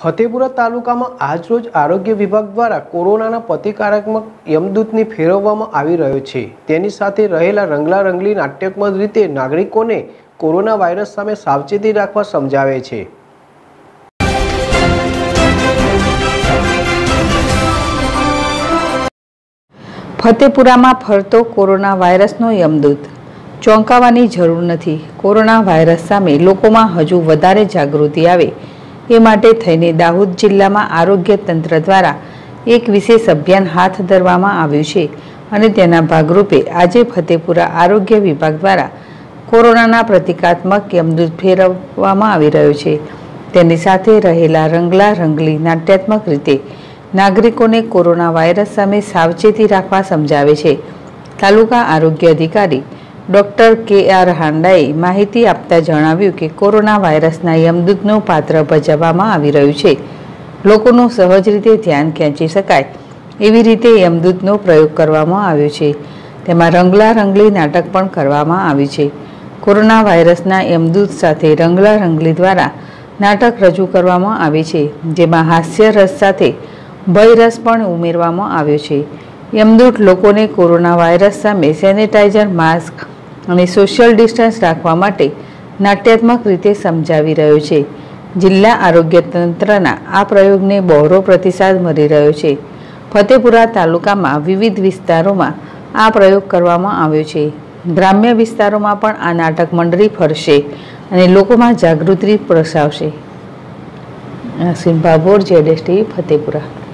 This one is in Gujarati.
ફતેપુરા તાલુકામાં આજરોજ આરોગ્ય વિભાગ દ્વારા કોરોનાના પ્રતિકારાત્મક યમદૂતને ફેરવવામાં આવી રહ્યો છે। તેની સાથે રહેલા રંગલા રંગલી નાટ્યાત્મક રીતે નાગરિકોને કોરોના વાયરસ સામે સાવચેતી રાખવા સમજાવે છે। ફતેપુરામાં ફરતો કોરોના વાયરસનો યમદૂત। ચોંકાવાની જરૂર નથી। કોરોના વાયરસ સામે લોકોમાં હજુ વધારે જાગૃતિ આવે એ માટે થઈને દાહોદ જિલ્લામાં આરોગ્ય તંત્ર દ્વારા એક વિશેષ અભિયાન હાથ ધરવામાં આવ્યું છે અને તેના ભાગરૂપે આજે ફતેપુરા આરોગ્ય વિભાગ દ્વારા કોરોનાના પ્રતિકાત્મક યમદૂત ફેરવવામાં આવી રહ્યો છે। તેની સાથે રહેલા રંગલા રંગલી નાટ્યાત્મક રીતે નાગરિકોને કોરોના વાયરસ સામે સાવચેતી રાખવા સમજાવે છે। તાલુકા આરોગ્ય અધિકારી ડૉક્ટર કે.આર. હાંડાએ માહિતી આપતા જણાવ્યું કે કોરોના વાયરસના યમદૂતનું પાત્ર ભજવવામાં આવી રહ્યું છે। લોકોનું સહજ રીતે ધ્યાન ખેંચી શકાય એવી રીતે યમદૂતનો પ્રયોગ કરવામાં આવ્યો છે। તેમાં રંગલા રંગલી નાટક પણ કરવામાં આવ્યું છે। કોરોના વાયરસના યમદૂત સાથે રંગલા રંગલી દ્વારા નાટક રજૂ કરવામાં આવે છે, જેમાં હાસ્ય રસ સાથે ભય રસ પણ ઉમેરવામાં આવ્યો છે। યમદૂત લોકોને કોરોના વાયરસ સામે સેનેટાઈઝર, માસ્ક અને સોશિયલ ડિસ્ટન્સ રાખવા માટે નાટ્યાત્મક રીતે સમજાવી રહ્યો છે। જિલ્લા આરોગ્ય તંત્રના આ પ્રયોગને બહોળો પ્રતિસાદ મળી રહ્યો છે। ફતેપુરા તાલુકામાં વિવિધ વિસ્તારોમાં આ પ્રયોગ કરવામાં આવ્યો છે। ગ્રામ્ય વિસ્તારોમાં પણ આ નાટક મંડળી ફરશે અને લોકોમાં જાગૃતિ પ્રસરાવશે। સિમ્ભાબોર, ZSTV, ફતેપુરા।